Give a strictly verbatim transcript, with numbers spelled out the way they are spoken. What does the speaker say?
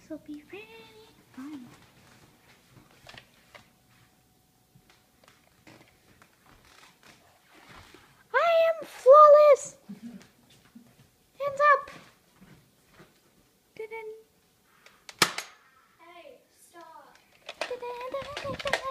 This will be really fun. I am flawless! Hands up! Hey, stop!